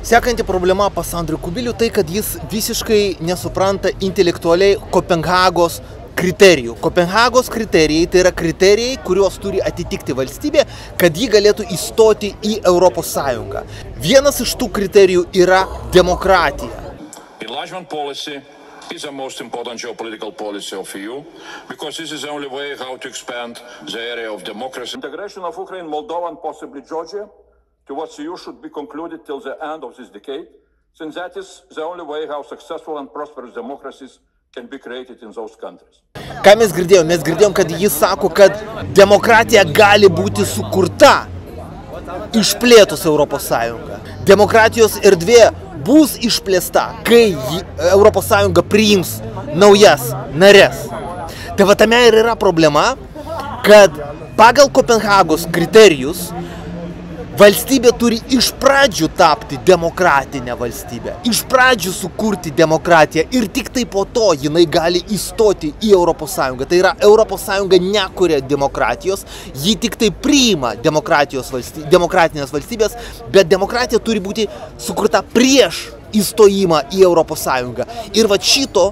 Sekanti problema pas Andrių Kubilių tai, kad jis visiškai nesupranta intelektualiai Kopenhagos kriterijų. Kopenhagos kriterijai tai yra kriterijai, kuriuos turi atitikti valstybė, kad ji galėtų įstoti į Europos Sąjungą. Vienas iš tų kriterijų yra demokratija. Enlargement policy is the most important geopolitical policy of EU because this is the only way how to expand the area of democracy. Integration of Ukraine, Moldova and possibly Georgia towards EU should be concluded till the end of this decade, since that is the only way how successful and prosperous democracies can be created in those countries. Ką mes girdėjom? Mes girdėjom, kad jis sako, kad demokratija gali būti sukurta išplėtus Europos Sąjungą. Demokratijos erdvė bus išplėsta, kai Europos Sąjunga priims naujas nares. Tai va tame ir yra problema, kad pagal Kopenhagos kriterijus valstybė turi iš pradžių tapti demokratinę valstybę, iš pradžių sukurti demokratiją ir tik tai po to jinai gali įstoti į Europos Sąjungą. Tai yra, Europos Sąjunga nekuria demokratijos, ji tik tai priima demokratinės valstybės, bet demokratija turi būti sukurta prieš įstojimą į Europos Sąjungą. Ir va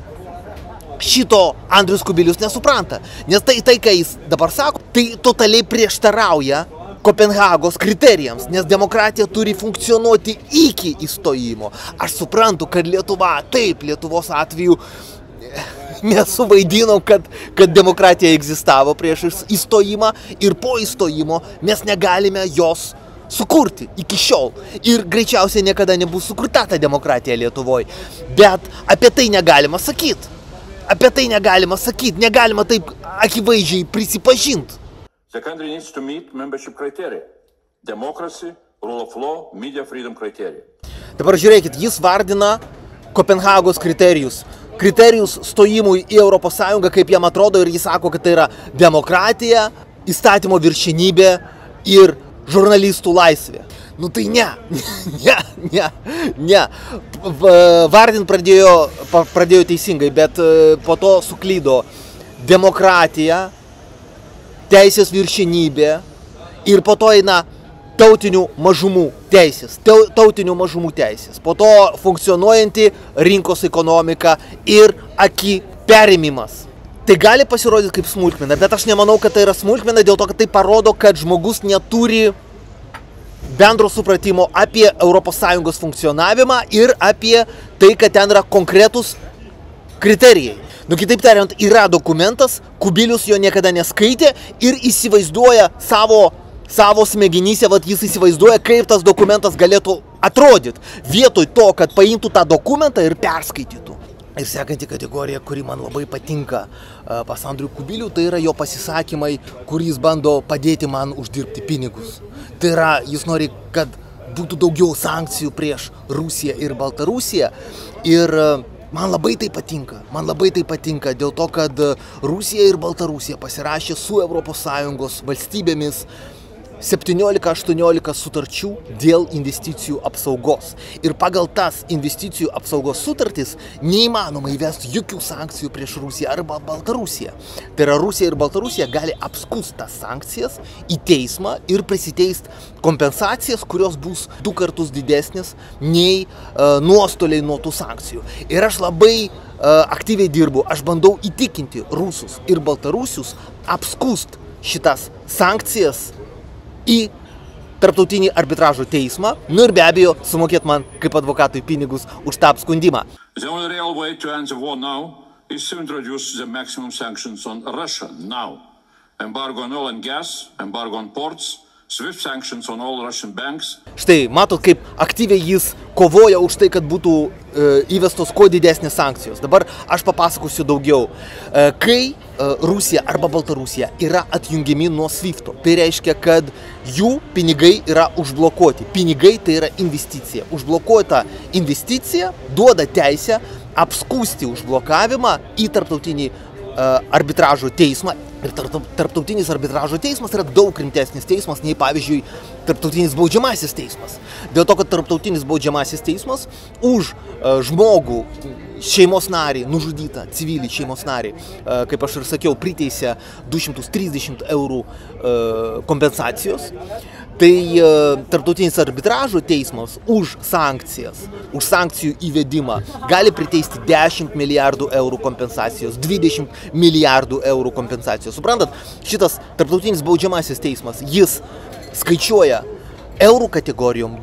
šito Andrius Kubilius nesupranta, nes tai, ką jis dabar sako, tai totaliai prieštarauja Kopenhagos kriterijams, nes demokratija turi funkcionuoti iki įstojimo. Aš suprantu, kad Lietuvos atveju mes suvaidinom, kad demokratija egzistavo prieš įstojimą ir po įstojimo mes negalime jos sukurti iki šiol. Ir greičiausiai niekada nebus sukurta ta demokratija Lietuvoje. Bet apie tai negalima sakyti. Negalima taip akivaizdžiai prisipažinti. The country needs to meet membership criteria. Democracy, rule of law, media freedom criteria. Dabar žiūrėkit, jis vardina Kopenhagos kriterijus. Kriterijus stojimui į Europos Sąjungą, kaip jam atrodo, ir jis sako, kad tai yra demokratija, įstatymo viršenybė ir žurnalistų laisvė. Nu tai ne. Vardint pradėjo teisingai, bet po to suklydo demokratija, teisės viršenybė ir po to eina tautinių mažumų teisės. Po to funkcionuojanti rinkos ekonomika ir aki perėmimas. Tai gali pasirodyti kaip smulkmena, bet aš nemanau, kad tai yra smulkmena, dėl to, kad tai parodo, kad žmogus neturi bendro supratimo apie ES funkcionavimą ir apie tai, kad ten yra konkretus kriterijai. Nu, kitaip tariant, yra dokumentas, Kubilius jo niekada neskaitė ir įsivaizduoja savo smegenyse, jis įsivaizduoja, kaip tas dokumentas galėtų atrodyti, vietoj to, kad paimtų tą dokumentą ir perskaitytų. Ir sekanti kategorija, kuri man labai patinka pas Andrių Kubilių, tai yra jo pasisakymai, kur jis bando padėti man uždirbti pinigus. Tai yra, jis nori, kad būtų daugiau sankcijų prieš Rusiją ir Baltarusiją. Ir man labai tai patinka, dėl to, kad Rusija ir Baltarusija pasirašė su ES valstybėmis 17-18 sutarčių dėl investicijų apsaugos. Ir pagal tas investicijų apsaugos sutartis neįmanoma įvesti jokių sankcijų prieš Rusiją arba Baltarusiją. Tai yra, Rusija ir Baltarusija gali apskųsti tas sankcijas į teismą ir prisiteisti kompensacijas, kurios bus 2 kartus didesnės nei nuostoliai nuo tų sankcijų. Ir aš labai aktyviai dirbu, aš bandau įtikinti rusus ir baltarusius apskūsti šitas sankcijas į tarptautinį arbitražo teismą, nu ir be abejo sumokėt man kaip advokatui pinigus už tą apskundimą. The only real way to end the war now is to introduce the maximum sanctions on Russia now. Embargo on oil and gas, embargo on ports, swift sanctions on all Russian banks. Štai, matot, kaip aktyviai jis kovoja už tai, kad būtų įvestos kuo didesnės sankcijos. Dabar aš papasakosiu daugiau. Kai Rusija arba Baltarusija yra atjungiami nuo SWIFT-o, tai reiškia, kad jų pinigai yra užblokuoti. Pinigai tai yra investicija. Užblokuota investicija duoda teisę apskųsti užblokavimą į tarptautinį arbitražo teismą. Ir tarptautinis arbitražo teismas yra daug rimtesnis teismas nei, pavyzdžiui, tarptautinis baudžiamasis teismas. Dėl to, kad tarptautinis baudžiamasis teismas už žmogų šeimos narį, nužudytą civilį šeimos narį, kaip aš ir sakiau, priteisė 230 eurų kompensacijos. Tai tarptautinis arbitražo teismas už sankcijas, už sankcijų įvedimą gali priteisti 10 milijardų eurų kompensacijos, 20 milijardų eurų kompensacijos. Suprantat, šitas tarptautinis baudžiamasis teismas, jis skaičiuoja eurų kategorijom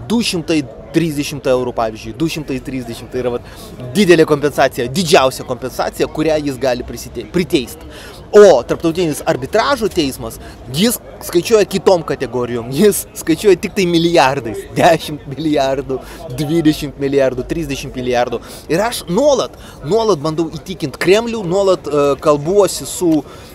230 eurų, pavyzdžiui, 230, tai yra didelė kompensacija, didžiausia kompensacija, kurią jis gali priteisti. O tarptautinis arbitražo teismas, jis skaičiuoja kitom kategorijom, jis skaičiuoja tik tai milijardais, 10 milijardų, 20 milijardų, 30 milijardų. Ir aš nuolat bandau įtikinti Kremlių, nuolat kalbuosi su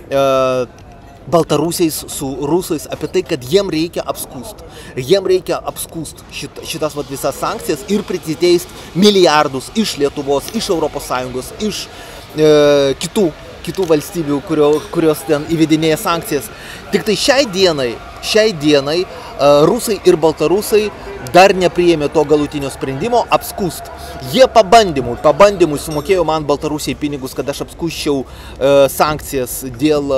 Baltarusiais, su rusais apie tai, kad jiem reikia apskūst. Jiem reikia apskūst šitas visas sankcijas ir priteisti milijardus iš Lietuvos, iš ES, iš kitų valstybių, kurios ten įvedinėja sankcijas. Tik tai šiai dienai rusai ir baltarusai dar nepriėmė to galutinio sprendimo apskūst. Jie pabandymui sumokėjo man Baltarusiai pinigus, kad aš apskūsčiau sankcijas dėl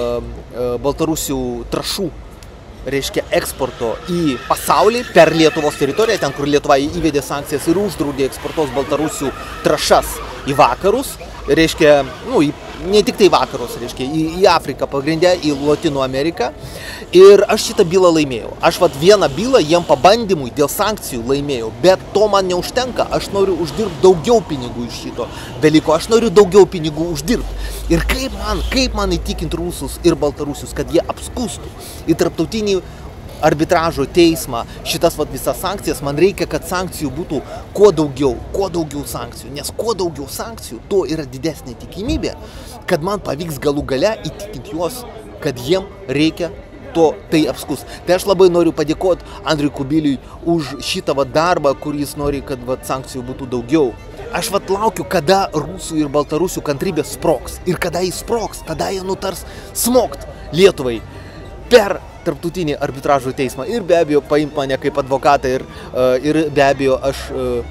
Baltarusių trąšų, reiškia eksporto į pasaulį per Lietuvos teritoriją, ten kur Lietuva įvedė sankcijas ir uždraudė eksportos Baltarusių trąšas į vakarus, reiškia, ne tik tai vakarus, reiškia, į Afriką pagrindę, į Lotynų Ameriką. Ir aš šitą bylą laimėjau. Aš vieną bylą jiem pabandymui dėl sankcijų laimėjau, bet to man neužtenka. Aš noriu uždirbti daugiau pinigų iš šito dalyko, aš noriu daugiau pinigų uždirbti. Ir kaip man įtikinti rusus ir baltarusius, kad jie apskūstų į tarptautinį arbitražo teismą šitas visas sankcijas, man reikia, kad sankcijų būtų kuo daugiau sankcijų, nes kuo daugiau sankcijų, tuo yra didesnė tikimybė, kad man pavyks galų gale įtikinti juos, kad jiem reikia tai apskūs. Tai aš labai noriu padėkoti Andriui Kubiliui už šitą darbą, kur jis nori, kad sankcijų būtų daugiau. Aš laukiu, kada rusų ir baltarusių kantrybė sprogs. Ir kada jis sprogs, tada jie nutars smogt Lietuvai per tarptautinį arbitražo teismą. Ir be abejo paimt mane kaip advokatą ir be abejo aš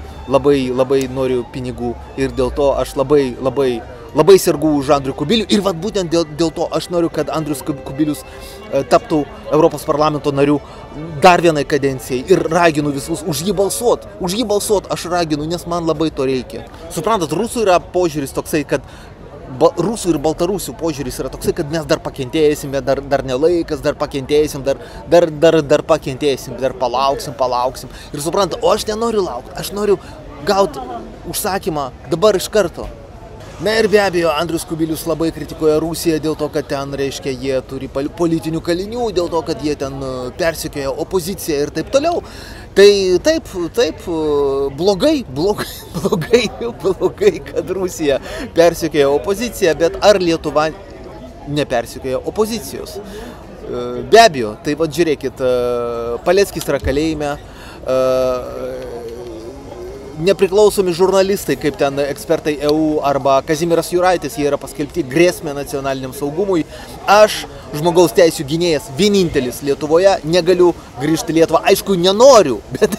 labai noriu pinigų ir dėl to aš labai sergu už Andrių Kubilių ir būtent dėl to aš noriu, kad Andrius Kubilius taptų Europos parlamento nariu dar vienai kadencijai ir raginu visus už jį balsuot aš raginu, nes man labai to reikia. Suprantat, rusų yra požiūris toksai, kad rusų ir baltarusių požiūris yra toksai, kad mes dar pakentėsim, dar nelaikas, dar pakentėsim, dar pakentėsim, dar palauksim. Ir suprantat, o aš nenoriu laukti, aš noriu gauti užsakymą dabar iš karto. Na ir be abejo, Andrius Kubilius labai kritikuoja Rusiją dėl to, kad ten, reiškia, jie turi politinių kalinių, dėl to, kad jie ten persekioja opoziciją ir taip toliau. Tai taip, blogai, kad Rusija persekioja opoziciją, bet ar Lietuva nepersekioja opozicijos? Be abejo, tai žiūrėkit, Paleckis yra kalėjime, nepriklausomi žurnalistai, kaip ten ekspertai EU arba Kazimieras Juraitis, jie yra paskelbti grėsmę nacionaliniam saugumui. Aš, žmogaus teisių gynėjas, vienintelis Lietuvoje, negaliu grįžti į Lietuvą. Aišku, nenoriu, bet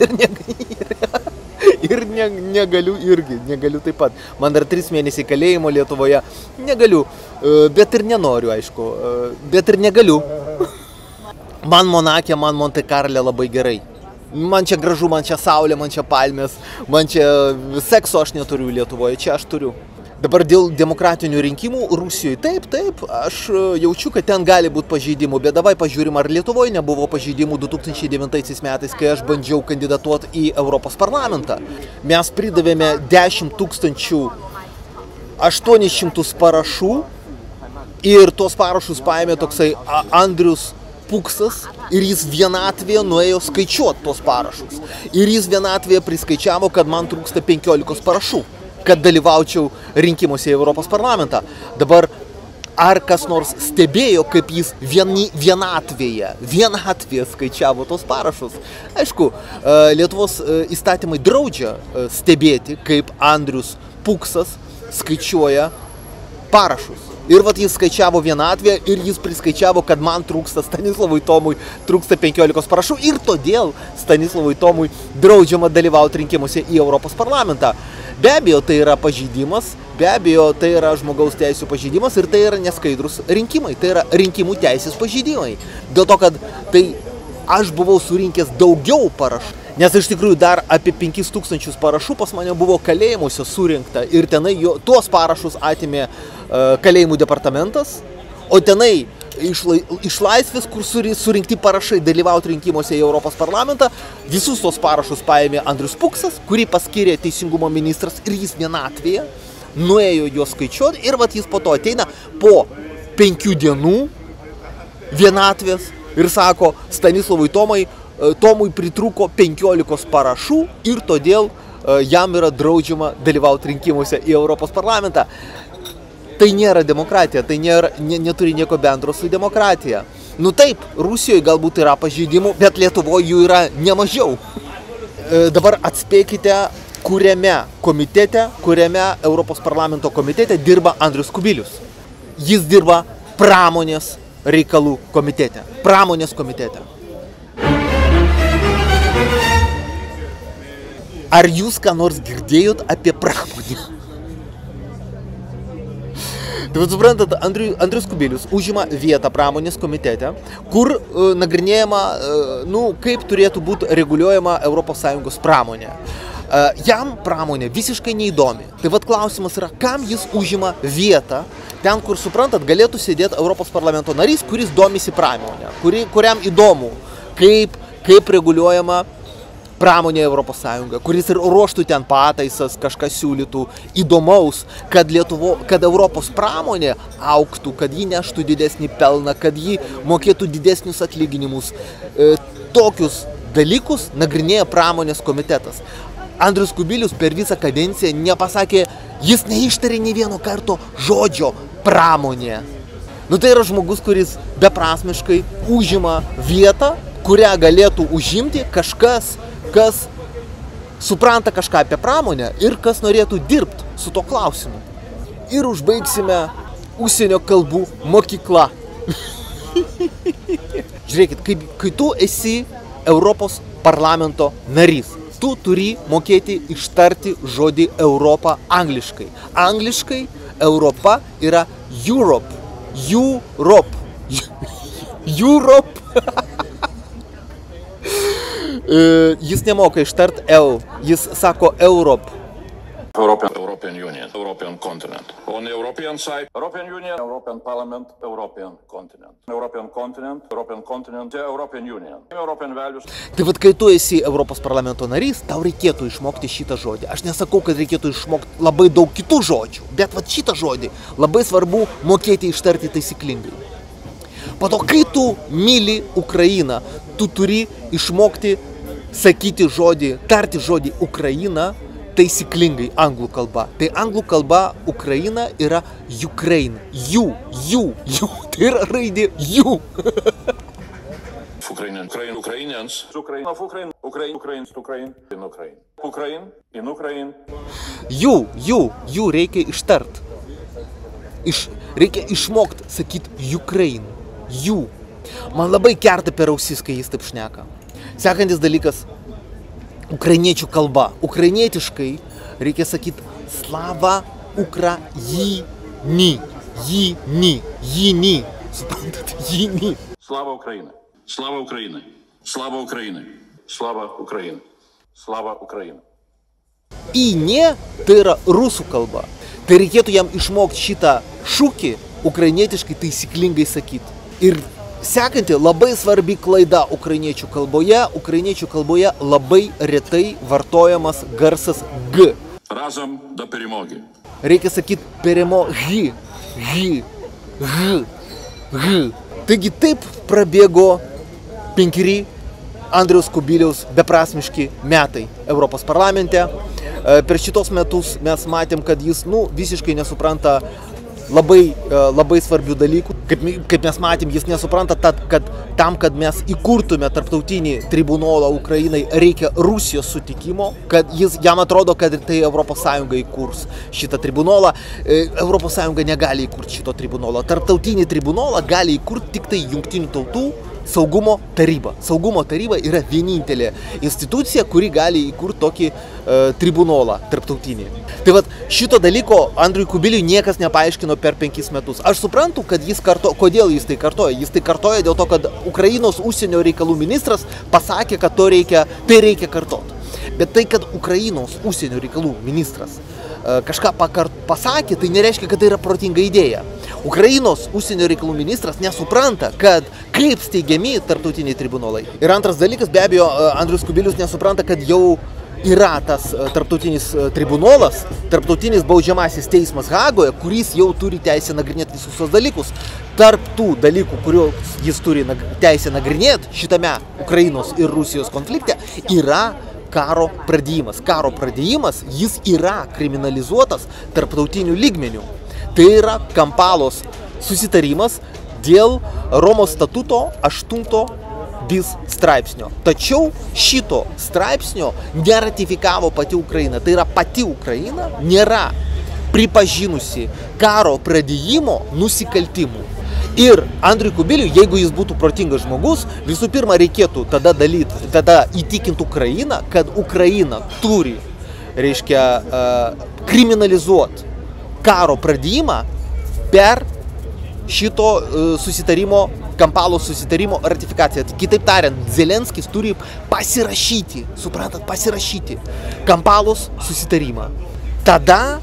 ir negaliu taip pat. Man dar 3 mėnesiai kalėjimo Lietuvoje, negaliu, bet ir nenoriu, aišku, bet ir negaliu. Man Monake, man Monte Carle labai gerai. Man čia gražu, man čia saulė, man čia palmės, man čia sekso aš neturiu Lietuvoje, čia aš turiu. Dabar dėl demokratinių rinkimų Rusijoje, taip, aš jaučiu, kad ten gali būti pažeidimų, bet davai pažiūrim, ar Lietuvoje nebuvo pažeidimų 2009 metais, kai aš bandžiau kandidatuoti į Europos parlamentą. Mes pridavėme 10 800 parašų ir tuos parašus paėmė toksai Andrius Puksas ir jis vienatvėje nuėjo skaičiuoti tos parašus. Ir jis vienatvėje priskaičiavo, kad man trūksta 15 parašų, kad dalyvaučiau rinkimuose į Europos parlamentą. Dabar ar kas nors stebėjo, kaip jis vienatvėje skaičiavo tos parašus? Aišku, Lietuvos įstatymai draudžia stebėti, kaip Andrius Puksas skaičiuoja parašus. Ir jis skaičiavo vienatvę ir jis priskaičiavo, kad man trūksta Stanislavui Tomui, trūksta 15 parašų ir todėl Stanislavui Tomui draudžiama dalyvauti rinkimuose į Europos parlamentą. Be abejo, tai yra pažeidimas, be abejo, tai yra žmogaus teisų pažeidimas ir tai yra neskaidrus rinkimai, tai yra rinkimų teisės pažeidimai. Dėl to, kad tai aš buvau surinkęs daugiau parašų, nes iš tikrųjų dar apie 5000 parašų pas mane buvo kalėjimuose surinkta ir tenai tuos parašus atėmė kalėjimų departamentas, o tenai iš laisvės, kur surinkti parašai dalyvauti rinkimuose į Europos parlamentą, visus tos parašus paėmė Andrius Puksas, kurį paskyrė teisingumo ministras ir jis vienatvėje, nuėjo juos skaičiuoti ir vat jis po to ateina po 5 dienų vienatvės ir sako Stanislavui Tomui pritrūko 15 parašų ir todėl jam yra draudžiama dalyvauti rinkimuose į Europos parlamentą. Tai nėra demokratija, tai neturi nieko bendro su demokratija. Nu taip, Rusijoje galbūt yra pažeidimų, bet Lietuvoje jų yra nemažiau. Dabar atspėkite, kuriame Europos parlamento komitete dirba Andrius Kubilius. Jis dirba pramonės reikalų komitete. Pramonės komitete. Ar jūs ką nors girdėjot apie pramonę? Tai vat suprantat, Andrius Kubilius užima vietą pramonės komitete, kur nagrinėjama, kaip turėtų būti reguliuojama ES pramonė. Jam pramonė visiškai neįdomi. Tai vat klausimas yra, kam jis užima vietą ten, kur, suprantat, galėtų sėdėti Europos parlamento narys, kuris domisi pramonė, kuriam įdomu, kaip reguliuojama pramonė Europos Sąjunga, kuris ir ruoštų ten pataisas, kažką siūlytų įdomaus, kad Europos pramonė augtų, kad ji neštų didesnį pelną, kad ji mokėtų didesnius atlyginimus. Tokius dalykus nagrinėja pramonės komitetas. Andrius Kubilius per visą kadenciją nepasakė, jis neištarė nei vieno karto žodžio pramonė. Tai yra žmogus, kuris beprasmiškai užima vietą, kurią galėtų užimti kažkas, kas supranta kažką apie pramonę ir kas norėtų dirbti su to klausimu. Ir užbaigsime užsienio kalbų mokykla. Žiūrėkit, kai tu esi Europos parlamento narys, tu turi mokėti ištarti žodį Europą angliškai. Angliškai Europa yra Europe. Jis nemoka ištart jis sako Europe. European Union, European continent. On the European side, European Union, European Parliament, European continent. European continent, European continent, European Union. European values. Tai vat, kai tu esi Europos parlamento narys, tau reikėtų išmokti šitą žodį. Aš nesakau, kad reikėtų išmokti labai daug kitų žodžių, bet vat šitą žodį labai svarbu mokėti ištarti taisyklingai. Po to, kai tu myli Ukrainą, tu turi išmokti sakyti žodį, tarti žodį Ukraina taisyklingai anglų kalba. Tai anglų kalba Ukraina yra Ukraine. Tai yra raidė U. Ukrainians, Jų reikia ištart. Reikia išmokti sakyti Ukraine. Jų. Man labai kerta per ausis, kai jis taip šneka. Sekantis dalykas – ukrainiečių kalba. Ukrainietiškai reikia sakyti slava Ukrajini. Jini. Suprantate? Jini. Slava Ukraina. Slava Ukraina. Slava Ukraina. Slava Ukraina. Slava Ukraina. Įne tai yra rusų kalba. Tai reikėtų jam išmokti šitą šūkį ukrainietiškai taisyklingai sakyti. Ir sekanti labai svarbi klaida ukrainiečių kalboje labai retai vartojamas garsas G. Razom do perimogi. Reikia sakyti perimogi. G. Taigi taip prabėgo 5 Andriaus Kubiliaus beprasmiški metai Europos parlamente. Per šitos metus mes matėm, kad jis visiškai nesupranta labai svarbių dalykų. Kaip mes matėm, jis nesupranta, kad tam, kad mes įkurtume tarptautinį tribunolą Ukrainai, reikia Rusijos sutikimo, kad jam atrodo, kad tai ES įkurs šitą tribunolą. ES negali įkurti šito tribunolo. Tarptautinį tribunolą gali įkurti tik tai Jungtinių tautų Saugumo taryba. Saugumo taryba yra vienintelė institucija, kuri gali įkurti tokį tribunolą tarptautinį. Tai vat šito dalyko Andriui Kubiliui niekas nepaaiškino per 5 metus. Aš suprantu, kad kodėl jis tai kartoja. Jis tai kartoja dėl to, kad Ukrainos užsienio reikalų ministras pasakė, kad tai reikia kartoti. Bet tai, kad Ukrainos užsienio reikalų ministras kažką pasakė, tai nereiškia, kad tai yra protinga idėja. Ukrainos užsienio reikalų ministras nesupranta, kad kaip steigiami tarptautiniai tribunolai. Ir antras dalykas, be abejo, Andrius Kubilius nesupranta, kad jau yra tas tarptautinis tribunolas, tarptautinis baudžiamasis teismas Hagoje, kuris jau turi teisę nagrinėti visus tos dalykus. Tarp tų dalykų, kuriuos jis turi teisę nagrinėti šitame Ukrainos ir Rusijos konflikte, yra karo pradėjimas. Karo pradėjimas, jis yra kriminalizuotas tarptautiniu lygmeniu. Tai yra Kampalos susitarimas dėl Romos statuto 8 bis straipsnio. Tačiau šito straipsnio neratifikavo pati Ukraina. Tai yra pati Ukraina nėra pripažinusi karo pradėjimo nusikaltimų. Ir Andriui Kubiliui, jeigu jis būtų protingas žmogus, visų pirma reikėtų tada įtikinti Ukrainą, kad Ukraina turi, kriminalizuoti karo pradėjimą per šito susitarimo, Kampalos susitarimo ratifikaciją. Kitaip tariant, Zelenskis turi pasirašyti Kampalos susitarimą. Tada,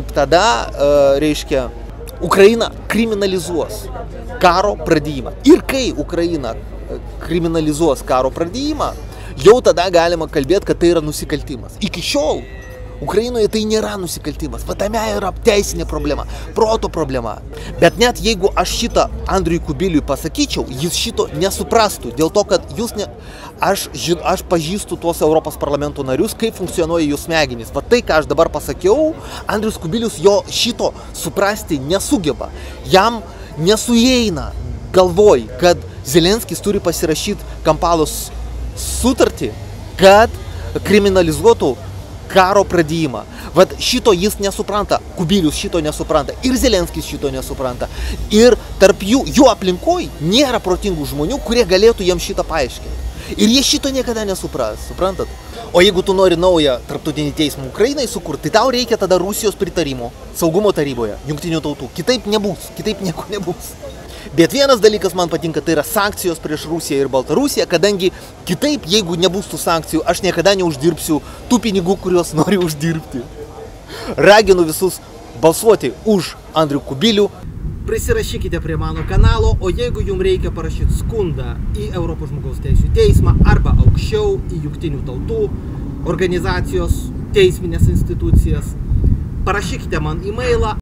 Ukraina kriminalizuos karo pradėjimą. Ir kai Ukraina kriminalizuos karo pradėjimą, jau tada galima kalbėti, kad tai yra nusikaltimas. Iki šiol Ukrainoje tai nėra nusikaltimas. Tame yra teisinė problema, proto problema. Bet net jeigu aš šitą Andriui Kubiliui pasakyčiau, jis šito nesuprastų. Dėl to, kad aš pažįstu tuos Europos parlamento narius, kaip funkcionuoja jų smegenys. Tai, ką aš dabar pasakiau, Andrius Kubilius jo šito suprasti nesugeba. Jam nesueina galvoj, kad Zelenskis turi pasirašyti Kampalos sutartį, kad kriminalizuotų karo pradėjimą. Šito jis nesupranta, Kubilius šito nesupranta, ir Zelenskis šito nesupranta. Ir tarp jų aplinkoj nėra protingų žmonių, kurie galėtų jam šitą paaiškinti. Ir jie šito niekada nesupras, suprantat? O jeigu tu nori naują tarptautinį teismą Ukrainai sukurti, tai tau reikia tada Rusijos pritarimo Saugumo taryboje, Jungtinių tautų. Kitaip nieko nebus. Bet vienas dalykas man patinka, tai yra sankcijos prieš Rusiją ir Baltarusiją, kadangi kitaip, jeigu nebus tų sankcijų, aš niekada neuždirbsiu tų pinigų, kuriuos noriu uždirbti. Raginu visus balsuoti už Andrių Kubilių. Prisirašykite prie mano kanalo, o jeigu jums reikia parašyti skundą į Europos žmogaus teisių teismą arba aukščiau į Jungtinių tautų organizacijos, teisminės institucijas, parašykite man e-mailą